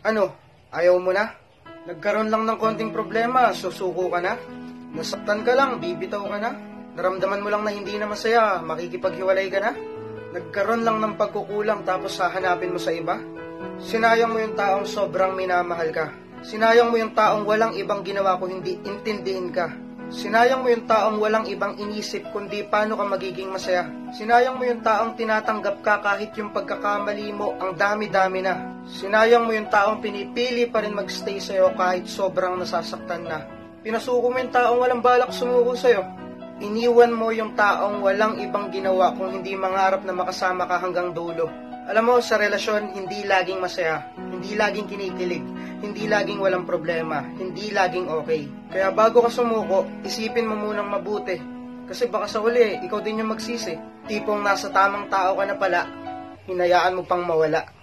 Ano? Ayaw mo na? Nagkaroon lang ng konting problema, susuko ka na? Nasaktan ka lang, bibitaw ka na? Naramdaman mo lang na hindi na masaya, makikipaghiwalay ka na? Nagkaroon lang ng pagkukulang tapos hahanapin mo sa iba? Sinayang mo yung taong sobrang minamahal ka. Sinayang mo yung taong walang ibang ginawa kung hindi intindihin ka. Sinayang mo yung taong walang ibang inisip kundi paano ka magiging masaya. Sinayang mo yung taong tinatanggap ka kahit yung pagkakamali mo ang dami-dami na. Sinayang mo yung taong pinipili pa rin magstay sa'yo kahit sobrang nasasaktan na. Pinasuko mo yung taong walang balak sumuko sa'yo. Iniwan mo yung taong walang ibang ginawa kung hindi mangarap na makasama ka hanggang dulo. Alam mo, sa relasyon, hindi laging masaya, hindi laging kinikilig, hindi laging walang problema, hindi laging okay. Kaya bago ka sumuko, isipin mo munang mabuti. Kasi baka sa uli, ikaw din yung magsisi. Tipong nasa tamang tao ka na pala, hinayaan mo pang mawala.